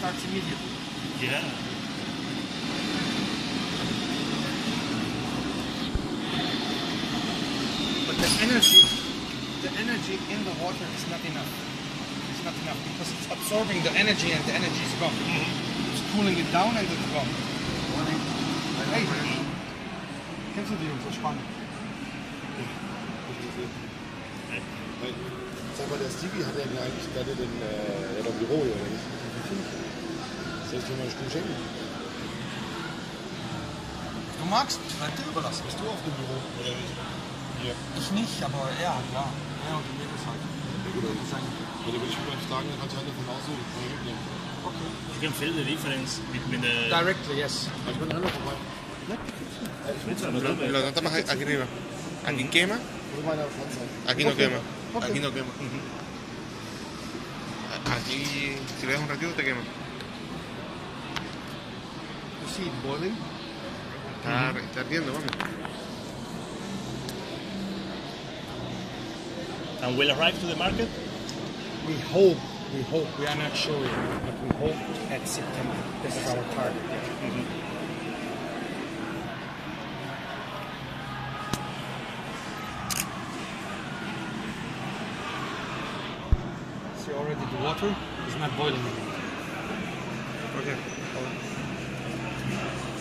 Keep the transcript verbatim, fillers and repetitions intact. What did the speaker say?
starts immediately. Yeah. But the energy, the energy in the water is not enough. It's not enough because it's absorbing the energy and the energy is gone. Mm-hmm. It's cooling it down and it's gone. Hey, kennst du die Jungs aus Spanien? Sag mal, der Stevie hat ja eigentlich gerade den, äh, ja, das Büro hier, oder nicht? Soll ich dir mal einen Stuhl schenken? Du magst, bleib dir überlassen. Bist du auf dem Büro, oder nicht? Hier. Ich nicht, aber er, ja. Er und die Mädels halt. Oder nicht? Ja, da würde ich mich fragen, dann kannst du halt von aussuchen, kann ich mitnehmen. Okay. You can feel the difference between the... Directly, yes. Ich bin einer vorbei. Lo notamos aquí arriba. Aquí quema, Wo meiner Pflanze? aquí no quema. Ok. Aquí no quema. Aquí, si le das un ratito, te quema. You see it boiling? Está, está ardiendo, vamos. And will arrive to the market? We hope, we hope, we are not sure yet, but we hope at September. This is our target. Mm-hmm. See already the water is not boiling anymore. Okay.